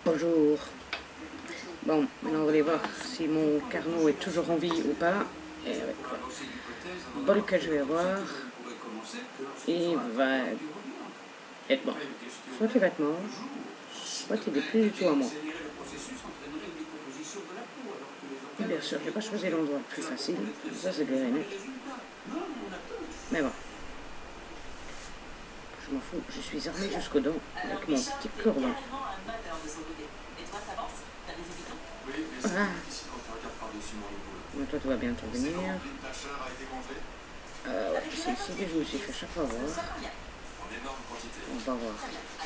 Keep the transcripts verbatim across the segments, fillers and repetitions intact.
Bonjour. Bon, maintenant on va aller voir si mon Carnot est toujours en vie ou pas. Et avec le bol que je vais avoir, il va être mort. Soit il va être mort, soit il n'est plus du tout à moi. Et bien sûr, je n'ai pas choisi l'endroit le plus facile. Ça, c'est bien net. Mais bon. Je m'en fous, je suis armé jusqu'aux dents avec mon petit cordon. Ah. Mais toi, tu vas bientôt venir. Euh, ouais, c'est ici que je me suis fait chaque fois voir. On va voir.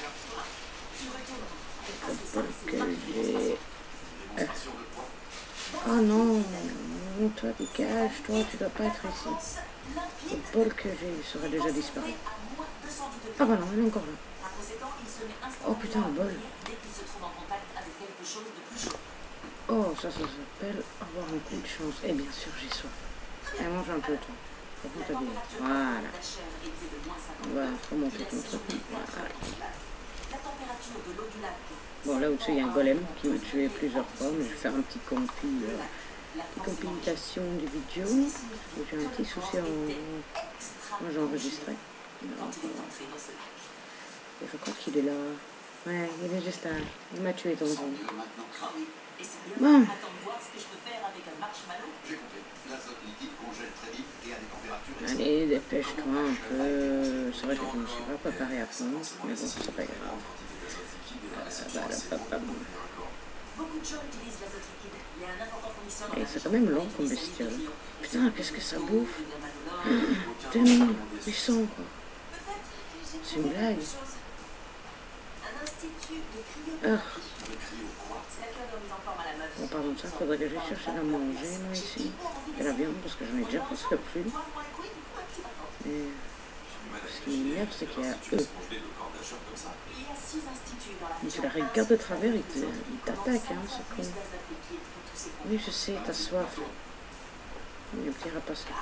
Le bol que j'ai... Euh. Oh non, non, toi dégage, toi tu dois pas être ici. Le bol que j'ai serait déjà disparu. Ah bah non, il est encore là. Oh putain, le bol. Oh, ça, ça s'appelle avoir un coup de chance. Et bien sûr, j'ai soif. Et mange un peu, toi. Par contre, t'as dit. Voilà. On va remonter ton truc. Voilà. Bon, là au-dessus, il y a un golem qui m'a tué plusieurs fois, mais je vais faire un petit compi, euh, petite compilation des vidéos. J'ai un petit souci en... Moi, j'ai enregistré. Non, je crois qu'il est là. Ouais, il est juste là. Il m'a tué, ton ton. Bon. Allez, dépêche-toi un peu. C'est vrai que je ne me suis pas préparé à fond, mais bon, c'est pas grave. Euh, bah, là, papa. Et c'est quand même long comme bestiole. Putain, qu'est-ce que ça bouffe? deux mille huit cents, quoi. C'est une blague. Ah. Bon, pardon de ça, il faudrait que j'aille chercher à manger, moi, ici. Et la viande, parce que j'en ai déjà presque plus. Et ce qui m'énerve, c'est qu'il y a eux. Mais tu la regardes de travers, ils t'attaquent, hein, c'est con. Oui, je sais, t'as soif. Il y a un petit rapace là.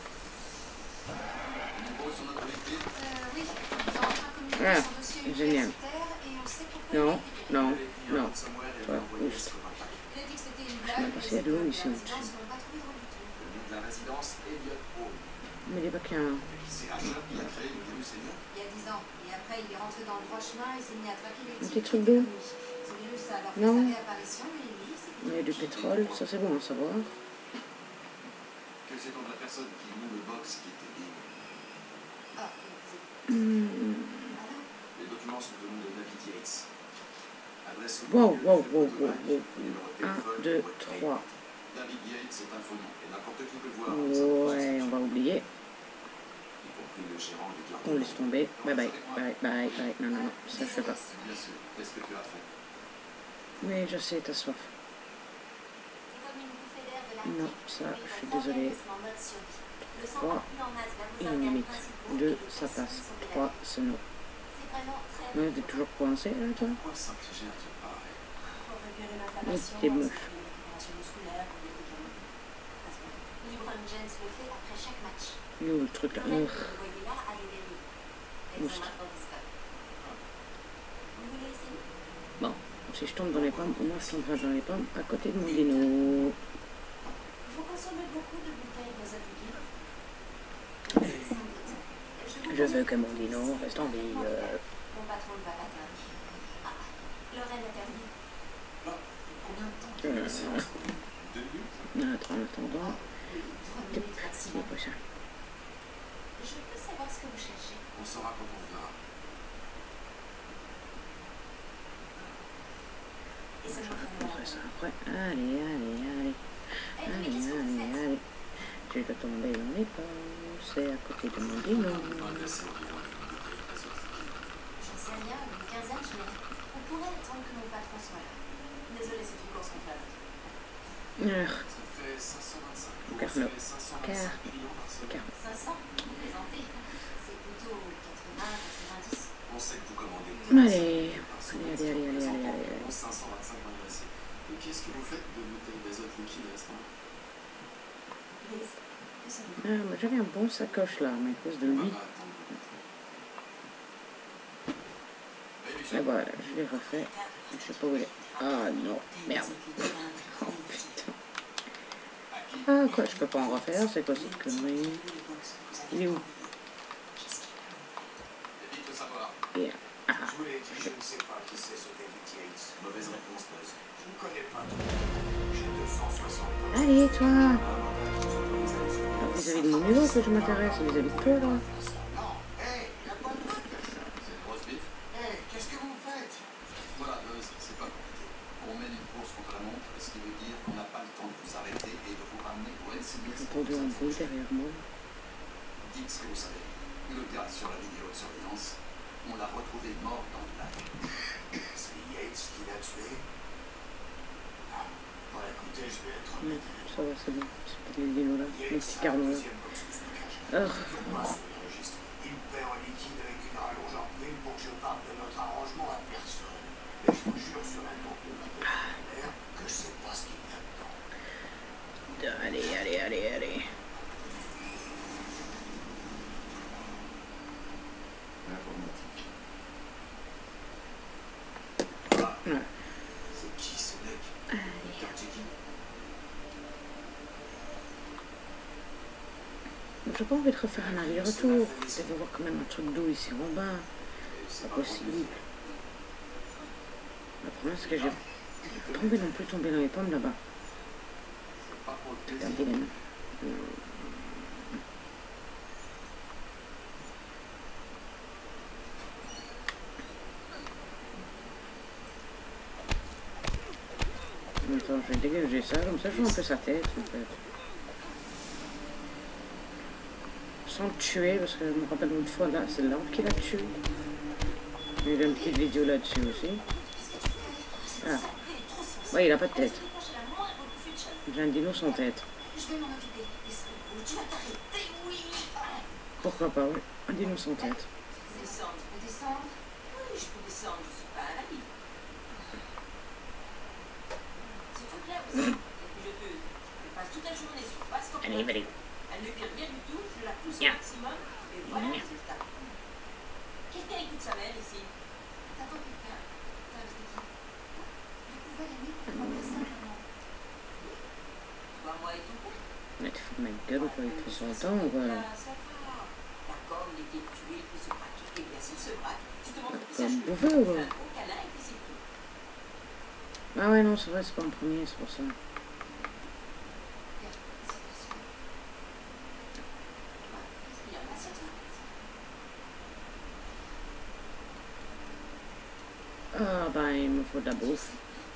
Ah, génial. Non, non, non. Toi, oust. Je sais même pas s'il y a de l'eau ici au-dessus. Mais il n'est pas qu'un... Il y a dix ans. Et après, il est rentré dans le droit chemin et s'est mis à traquer les un petit truc d'eau? Non. Il y a du pétrole, ça c'est bon à savoir. Que c'est la personne qui loue le box qui était libre. Mmh. Les documents sont au nom de David Yates. Adresse wow, wow, wow, wow, wow. un, deux, trois. David Yates, c'est un faux nom. Et n'importe qui peut le voir. Ouais, on va oublier. On laisse tomber. Bye bye, bye bye, bye. Non, non, non, ça je fais pas. Bien sûr. Qu'est-ce que tu as fait? Oui, je sais, t'as soif. Non, ça, je suis désolée. trois, une limite. deux, ça passe. trois, c'est non. Ouais, t'es toujours coincé là, toi? Oui, t'es moche. Il est où le truc là? Monstre. Bon, si je tombe dans les pommes, au moins je tomberai dans les pommes à côté de mon dino. Je veux que mon dino reste en vie. Euh... Euh... Attends, attendant. Tip, c'est pas ça. Je peux savoir ce que vous cherchez. On saura quand on verra. Je raconterai ça après. Allez, allez, allez. Allez, allez, allez. Je vais tomber dans les pommes. C'est à côté de mon dino. J'en sais rien, une quinzaine, je mets. On pourrait attendre que mon patron soit là. Désolé, c'est une course contre la Euh. Ça fait cinq cent vingt-cinq. Carnot. Car. Car. cinq cents, vous plaisantez. C'est plutôt quatre-vingts, quatre-vingt-dix. On sait que vous commandez. Allez. Allez, allez, allez, allez, allez, allez. cinq cent vingt-cinq m'adresser. Et qu'est-ce que vous faites de bouteilles d'azote liquide à ce moment? Ah, mais j'avais un bon sacoche là, mais à cause de lui. Et voilà, je l'ai refait. Je sais pas où il est. Ah non, merde. Oh putain. Ah quoi, je peux pas en refaire, c'est quoi cette connerie? Il est où? Yeah. Ah. Je voulais dire, je ne sais pas qui c'est ce David Yates. Mauvaise réponse, Buzz. Je ne connais pas tout. J'ai deux cent soixante. Allez, toi. Vis-à-vis de mon niveau que je m'intéresse, vis-à-vis de toi, là. Non, hé, il a pas de truc. C'est le roast beef. Hé, qu'est-ce que vous faites? Voilà, Buzz, c'est pas compliqué. On mène une course contre la montre, ce qui veut dire qu'on n'a pas le temps de vous arrêter et de vous ramener au N C B S. J'ai entendu un bruit derrière moi. Dites ce que vous savez. Le gars sur la vidéo de surveillance, on l'a retrouvé mort dans le lac. C'est Yates qui l'a tué? Ah, bon, écoutez, je vais être Non, honnête. ça va, c'est bon. C'est pas des dinos là, les petits carnaux là. Oh. Il me paie en liquide avec une rallonge en prime pour que je parle de notre arrangement à personne. Mais je vous jure sur la tombe de ma mère que je sais pas ce qu'il y a dedans. Allez, allez, allez, allez. Informatique. Ouais. C'est qui ce mec? Quartier qui? J'ai pas envie de refaire un aller-retour. Je devais voir quand même un truc d'eau ici en bas. C'est pas possible. Le problème c'est que j'ai pas envie non plus tomber dans les pommes là-bas. C'est pas pour le C'est un plaisir. dilemme. Attends, je vais dégager ça, comme ça je vois un peu sa tête en fait. Sans le tuer, parce que je me rappelle une fois là, c'est l'autre qui l'a tué. Il y a une petite vidéo là-dessus aussi. Ah. Ouais, il a pas de tête. J'ai un dino sans tête. Je vais m'en occuper. Tu vas t'arrêter, oui. Pourquoi pas, oui. Un dino sans tête. Descendre, tu peux descendre? Oui, je peux descendre, je suis pas à la vie. C'est tout clair aussi. Et puis je te... Je passe toute la journée sur passe ton Allez, allez. Elle ne pire rien du tout, je la pousse Yeah. au maximum, et voilà le résultat. Quelqu'un écoute sa mère ici. T'attends quelqu'un. T'as invité qui? Je pouvais l'aimer pour voir simplement. Toi, moi et ton père. Mais tu fous de ma gueule ou quoi, il fait son temps ou quoi là? D'accord, il était tué, il se braque. Et bien s'il se braque, tu te montres que Comme ça bouffer ou quoi? un gros câlin et puis c'est tout. Ah ouais, non, c'est vrai, c'est pas en premier, c'est pour ça. Ah bah, il me faut de la bouffe.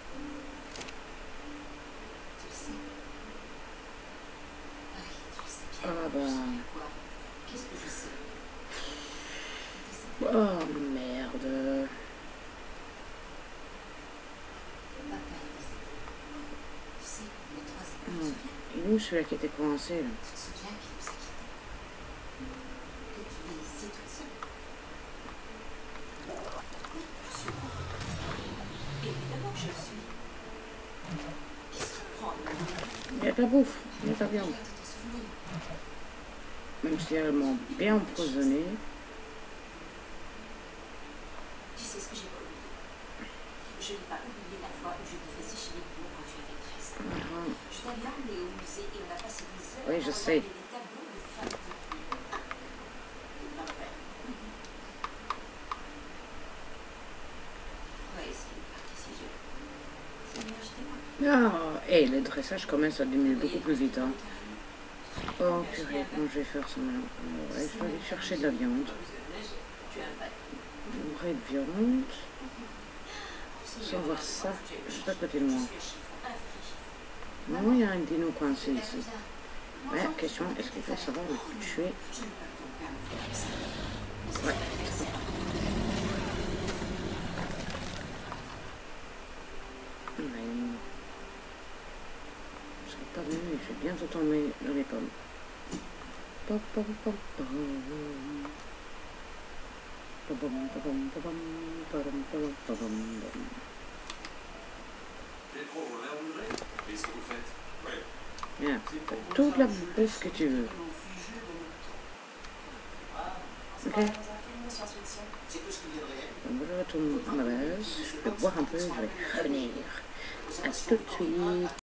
Ah bah... Oh merde. Non. Et où celui-là qui était coincé là? Il y a de la bouffe, il y a de la viande. Même si elles m'ont bien empoisonné. Tu sais ce que j'ai pas oublié? Je n'ai pas oublié la fois où je t'ai fait sécher les cours quand tu avais treize ans. Ah, Je t'avais emmené au musée et on a passé des heures oui, à je regarder sais. des tableaux de femmes de pluie. C'est parfait. Ouais, c'est une partie si jeune. C'est bien, je t'aime. ah, et le dressage commence à diminuer beaucoup plus vite. Hein. Oh purée, comment je vais faire ça maintenant? Ouais, je vais aller chercher de la viande. Tu as un bac. Bourrée de viande. Sans voir ça, juste à côté de moi. Non, il y a un dino coincé ici. Ouais, question, est-ce qu'il faut savoir le tuer? Ouais. Ouais. Je serais pas venu, mais je vais bientôt tomber dans les pommes. Pom, pom, pom, pom. Pom, pom, pom, pom, pom, pom, pom, pom, pom. Pietro, vous réouvrirez? Qu'est-ce que vous faites? Ouais. Bien, t'as toute la bouffe que tu veux. Ok? C'est que ce qui vient de réel. Donc je retourne à ma base, je vais boire un peu, je vais revenir. À tout de suite.